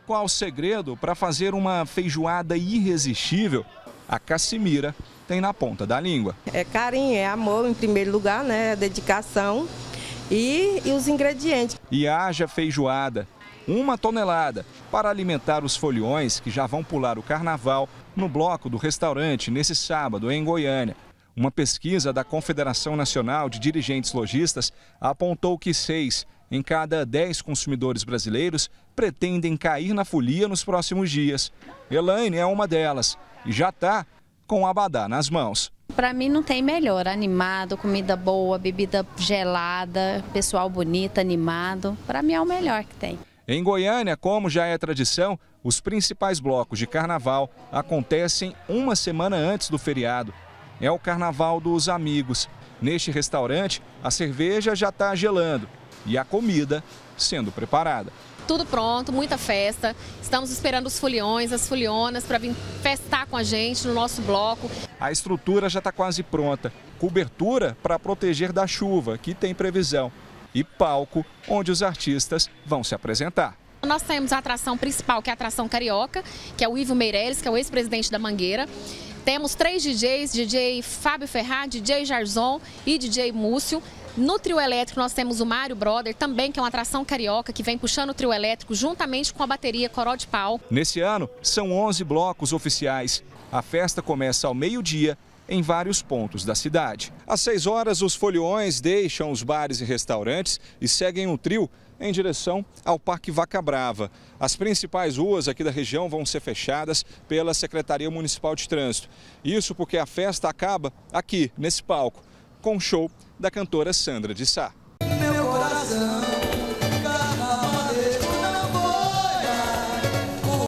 qual o segredo para fazer uma feijoada irresistível? A Cassimira tem na ponta da língua. É carinho, é amor em primeiro lugar, né? Dedicação e os ingredientes. E haja feijoada, 1 tonelada, para alimentar os foliões que já vão pular o carnaval no bloco do restaurante nesse sábado em Goiânia. Uma pesquisa da Confederação Nacional de Dirigentes Lojistas apontou que 6 em cada 10 consumidores brasileiros pretendem cair na folia nos próximos dias. Elaine é uma delas e já está com o abadá nas mãos. Para mim não tem melhor, animado, comida boa, bebida gelada, pessoal bonito, animado. Para mim é o melhor que tem. Em Goiânia, como já é tradição, os principais blocos de carnaval acontecem 1 semana antes do feriado. É o Carnaval dos Amigos. Neste restaurante, a cerveja já está gelando e a comida sendo preparada. Tudo pronto, muita festa. Estamos esperando os foliões, as folionas para vir festar com a gente no nosso bloco. A estrutura já está quase pronta. Cobertura para proteger da chuva, que tem previsão. E palco, onde os artistas vão se apresentar. Nós temos a atração principal, que é a atração carioca, que é o Ivo Meirelles, que é o ex-presidente da Mangueira. Temos 3 DJs, DJ Fábio Ferraz, DJ Jarzon e DJ Múcio. No trio elétrico nós temos o Mário Brother, também que é uma atração carioca, que vem puxando o trio elétrico juntamente com a bateria Coró de Pau. Nesse ano, são 11 blocos oficiais. A festa começa ao meio-dia em vários pontos da cidade. Às 6 horas, os foliões deixam os bares e restaurantes e seguem o trio em direção ao Parque Vaca Brava. As principais ruas aqui da região vão ser fechadas pela Secretaria Municipal de Trânsito. Isso porque a festa acaba aqui, nesse palco, com o show da cantora Sandra de Sá.